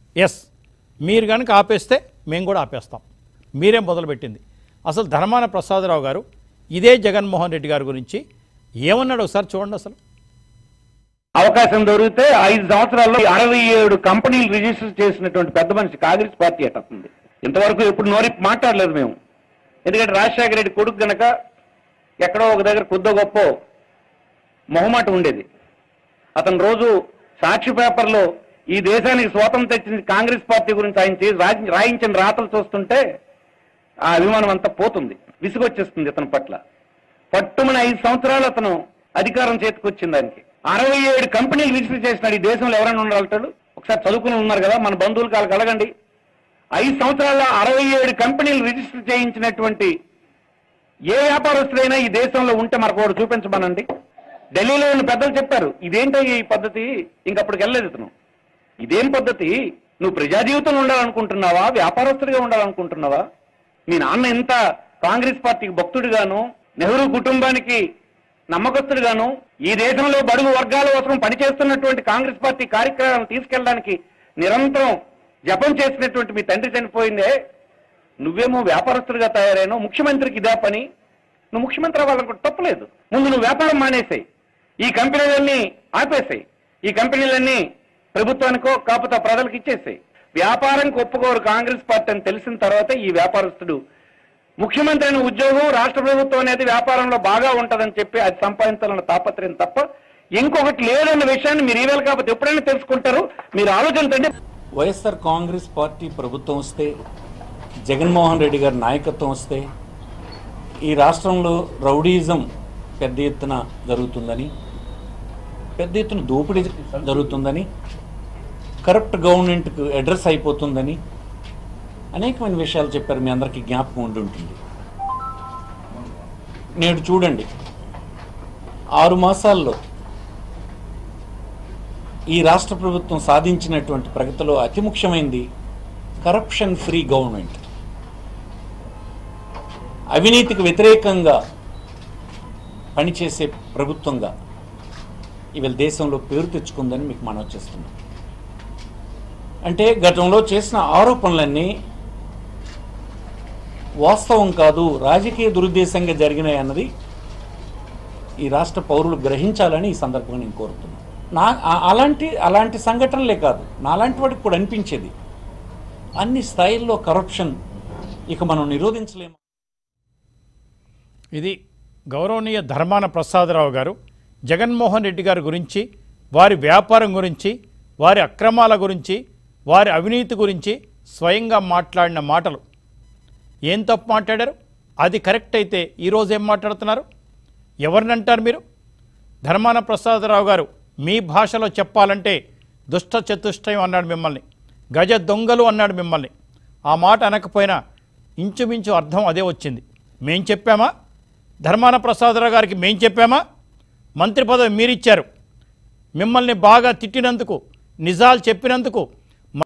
Yes, మీరు కనుక ఆపేస్తే మేము కూడా ఆపేస్తాం. మీరేం మొదలుపెట్టింది? అసలు ధర్మాన ప్రసాదరావు గారు ఇదే జగన్మోహన్ రెడ్డి గారి గురించి ఏమన్నాడు ఒకసారి చూడండి. అసలు అవకాశం దొరికితే 5 సంవత్సరాల్లో 67 కంపెనీలు రిజిస్టర్ చేసినటువంటి పెద్ద మనిషి కాంగ్రెస్ పార్టీ అట్టుంది. ఇంతవరకు ఎప్పుడు నోరి మాట్లాడలేదు మేము. ఎందుకంటే రాజశేఖర రెడ్డి కొడుకు గనక ఎక్కడో ఒక దగ్గర కొద్దో గొప్ప మొహమాట ఉండేది. అతను రోజు సాక్షి పేపర్లో ఈ దేశానికి స్వాతంత్రం తెచ్చింది కాంగ్రెస్ పార్టీ గురించి ఆయన రాయించిన రాతలు చూస్తుంటే ఆ అభిమానం అంతా పోతుంది, విసుగొచ్చేస్తుంది ఇతని పట్ల. పట్టుమని 5 సంవత్సరాలు అతను అధికారం చేతికొచ్చింది. దానికి 67 కంపెనీలు రిజిస్టర్ చేసినాడు. ఈ దేశంలో ఎవరైనా ఉండగలుగుతాడు? ఒకసారి చదువుకుని ఉన్నారు కదా మన బంధువులు కాళ్ళకి అడగండి. 5 సంవత్సరాల్లో 67 కంపెనీలు రిజిస్టర్ చేయించినటువంటి ఏ వ్యాపారస్తుడైనా ఈ దేశంలో ఉంటే మనకు చూపించమనండి. ఢిల్లీలో ఉన్న పెద్దలు చెప్పారు, ఇదేంటో ఈ పద్ధతి, ఇంకప్పటికి వెళ్ళలేదు ఇతను. ఇదేం పద్ధతి? నువ్వు ప్రజా జీవితంలో ఉండాలనుకుంటున్నావా, వ్యాపారస్తుడిగా ఉండాలనుకుంటున్నావా? మీ నాన్న ఇంత కాంగ్రెస్ పార్టీకి భక్తుడిగాను, నెహ్రూ కుటుంబానికి నమ్మకస్తుడిగాను, ఈ దేశంలో బడుగు వర్గాల కోసం పనిచేస్తున్నటువంటి కాంగ్రెస్ పార్టీ కార్యక్రమాలను తీసుకెళ్ళడానికి నిరంతరం జపం చేసినటువంటి మీ తండ్రి చనిపోయిందే, నువ్వేమో వ్యాపారస్తుడిగా తయారైనో, ముఖ్యమంత్రికి ఇదే పని. నువ్వు ముఖ్యమంత్రి అవ్వాలనుకుంటే తప్పలేదు. ముందు నువ్వు వ్యాపారం మానేసాయి, ఈ కంపెనీలన్నీ ఆపేసాయి, ఈ కంపెనీలన్నీ ప్రభుత్వానికో కాకపోతే ప్రజలకు ఇచ్చేసాయి. వ్యాపారానికి ఒప్పుకోరు కాంగ్రెస్ పార్టీ అని తెలిసిన తర్వాత ఈ వ్యాపారస్తుడు ముఖ్యమంత్రి అయిన ఉద్యోగం, రాష్ట్ర ప్రభుత్వం అనేది వ్యాపారంలో బాగా ఉంటుందని చెప్పి అది సంపాదించాలన్న తాపత్రయం తప్ప ఇంకొకటి లేదన్న విషయాన్ని మీరు ఈవేళ కాకపోతే ఎప్పుడైనా తెలుసుకుంటారు. మీరు ఆలోచించండి. వైఎస్ఆర్ కాంగ్రెస్ పార్టీ ప్రభుత్వం వస్తే, జగన్మోహన్ రెడ్డి గారి నాయకత్వం వస్తే ఈ రాష్ట్రంలో రౌడీయిజం పెద్ద ఎత్తున జరుగుతుందని, పెద్ద ఎత్తున దోపిడీ జరుగుతుందని, కరప్ట్ గవర్నమెంట్కు అడ్రస్ అయిపోతుందని అనేకమైన విషయాలు చెప్పారు. మీ అందరికీ జ్ఞాపకం ఉండి ఉంటుంది. నేడు చూడండి, 6 మాసాల్లో ఈ రాష్ట్ర ప్రభుత్వం సాధించినటువంటి ప్రగతిలో అతి ముఖ్యమైనది కరప్షన్ ఫ్రీ గవర్నమెంట్. అవినీతికి వ్యతిరేకంగా పనిచేసే ప్రభుత్వంగా ఇవాళ దేశంలో పేరు తెచ్చుకుందని మీకు మనవి చేస్తున్నాం. అంటే గతంలో చేసిన ఆరోపణలన్నీ వాస్తవం కాదు, రాజకీయ దురుద్దేశంగా జరిగినాయి అన్నది ఈ రాష్ట్ర పౌరులు గ్రహించాలని ఈ సందర్భంగా నేను కోరుతున్నాను. అలాంటి సంఘటనలే కాదు, నాలాంటి వాడికి కూడా అనిపించేది అన్ని స్థాయిల్లో కరప్షన్ ఇక మనం నిరోధించలేము. ఇది గౌరవనీయ ధర్మాన ప్రసాదరావు గారు జగన్మోహన్ రెడ్డి గారి గురించి, వారి వ్యాపారం గురించి, వారి అక్రమాల గురించి, వారి అవినీతి గురించి స్వయంగా మాట్లాడిన మాటలు. ఏం తప్పు మాట్లాడారు? అది కరెక్ట్ అయితే ఈరోజు ఏం మాట్లాడుతున్నారు? ఎవరినంటారు మీరు? ధర్మాన ప్రసాదరావు గారు మీ భాషలో చెప్పాలంటే దుష్ట చతుష్టయం అన్నాడు మిమ్మల్ని, గజ దొంగలు అన్నాడు మిమ్మల్ని. ఆ మాట అనకపోయినా ఇంచుమించు అర్థం అదే వచ్చింది. మేం చెప్పామా? ధర్మాన ప్రసాదరావు గారికి మేం చెప్పామా? మంత్రి పదవి మీరిచ్చారు. మిమ్మల్ని బాగా తిట్టినందుకు, నిజాలు చెప్పినందుకు